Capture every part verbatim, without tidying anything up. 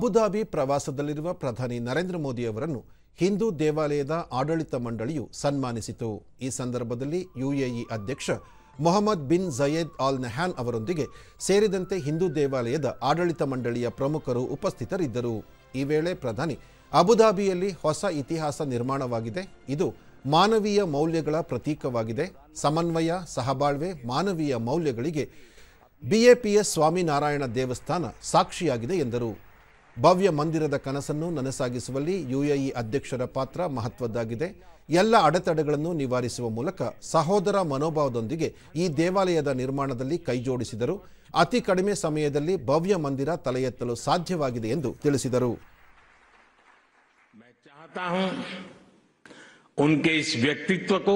Abu Dhabi ಪ್ರವಾಸದಲ್ಲಿರುವ ಪ್ರಧಾನಿ ನರೇಂದ್ರ ಮೋದಿ ಅವರನ್ನು ಹಿಂದೂ ದೇವಾಲಯದ ಆಡಳಿತ ಮಂಡಳಿಯು ಸನ್ಮಾನಿಸಿತು. ಈ ಸಂದರ್ಭದಲ್ಲಿ ಯುಎಇ ಅಧ್ಯಕ್ಷ Mohammed bin Zayed Al Nahyan ಅವರೊಂದಿಗೆ ಸೇರಿದಂತೆ ಹಿಂದೂ ದೇವಾಲಯದ ಆಡಳಿತ ಮಂಡಳಿಯ ಪ್ರಮುಖರು ಉಪಸ್ಥಿತರಿದ್ದರು. ಈ ವೇಳೆ ಪ್ರಧಾನಿ ಅಬುಧಾಬಿಯಲ್ಲಿ ಹೊಸ ಇತಿಹಾಸ ನಿರ್ಮಾಣವಾಗಿದೆ, ಇದು ಮಾನವೀಯ ಮೌಲ್ಯಗಳ ಪ್ರತೀಕವಾಗಿದೆ, ಸಮನ್ವಯ, ಸಹಬಾಳ್ವೆ, ಮಾನವೀಯ ಮೌಲ್ಯಗಳಿಗೆ ಬಿಎಪಿಎಸ್ ಸ್ವಾಮಿನಾರಾಯಣ ದೇವಸ್ಥಾನ ಸಾಕ್ಷಿಯಾಗಿದೆ ಎಂದರು. ಭವ್ಯ ಮಂದಿರದ ಕನಸನ್ನು ನನಸಾಗಿಸುವಲ್ಲಿ ಯುಎಇ ಅಧ್ಯಕ್ಷರ ಪಾತ್ರ ಮಹತ್ವದ್ದಾಗಿದೆ. ಎಲ್ಲ ಅಡೆತಡೆಗಳನ್ನು ನಿವಾರಿಸುವ ಮೂಲಕ ಸಹೋದರ ಮನೋಭಾವದೊಂದಿಗೆ ಈ ದೇವಾಲಯದ ನಿರ್ಮಾಣದಲ್ಲಿ ಕೈಜೋಡಿಸಿದರು. ಅತಿ ಕಡಿಮೆ ಸಮಯದಲ್ಲಿ ಭವ್ಯ ಮಂದಿರ ತಲೆ ಎತ್ತಲು ಸಾಧ್ಯವಾಗಿದೆ ಎಂದು ತಿಳಿಸಿದರು. उनके इस व्यक्तित्व को,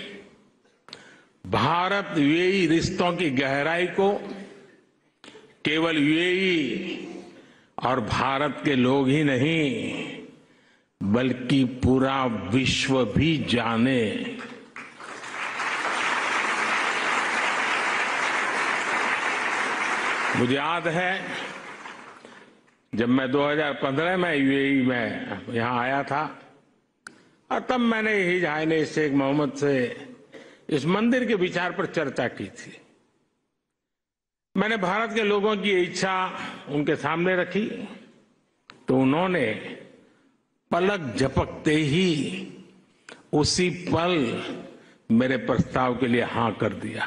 भारत यूएई रिश्तों की गहराई को केवल यूएई और भारत के लोग ही नहीं बल्कि पूरा विश्व भी जाने। मुझे याद है जब मैं दो हज़ार पंद्रह में यूएई में यहां आया था और तब मैंने हिज हाइनेस शेख मोहम्मद से इस मंदिर के विचार पर चर्चा की थी। मैंने भारत के लोगों की इच्छा उनके सामने रखी तो उन्होंने पलक झपकते ही उसी पल मेरे प्रस्ताव के लिए हां कर दिया।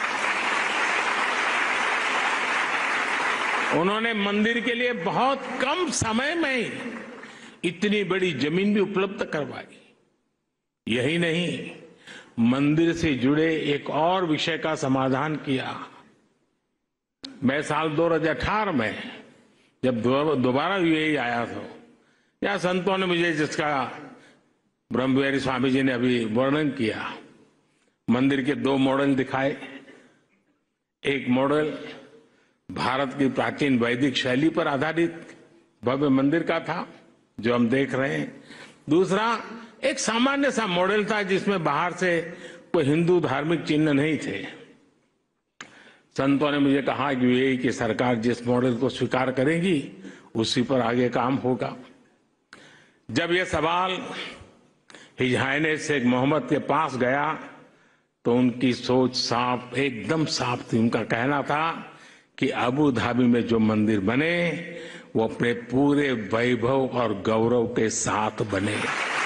उन्होंने मंदिर के लिए बहुत कम समय में इतनी बड़ी जमीन भी उपलब्ध करवाई। यही नहीं, मंदिर से जुड़े एक और विषय का समाधान किया। मैं साल दो हज़ार अठारह में जब दोबारा यूएई आया था, या संतों ने मुझे जिसका ब्रह्मविहारी स्वामी जी ने अभी वर्णन किया, मंदिर के दो मॉडल दिखाए। एक मॉडल भारत की प्राचीन वैदिक शैली पर आधारित भव्य मंदिर का था जो हम देख रहे हैं। दूसरा एक सामान्य सा मॉडल था जिसमें बाहर से कोई हिंदू धार्मिक चिन्ह नहीं थे। संतों ने मुझे कहा कि यूएई की सरकार जिस मॉडल को स्वीकार करेगी उसी पर आगे काम होगा। जब यह सवाल हिज हाइनेस शेख मोहम्मद के पास गया तो उनकी सोच साफ, एकदम साफ थी। उनका कहना था कि अबू धाबी में जो मंदिर बने वो अपने पूरे वैभव और गौरव के साथ बने।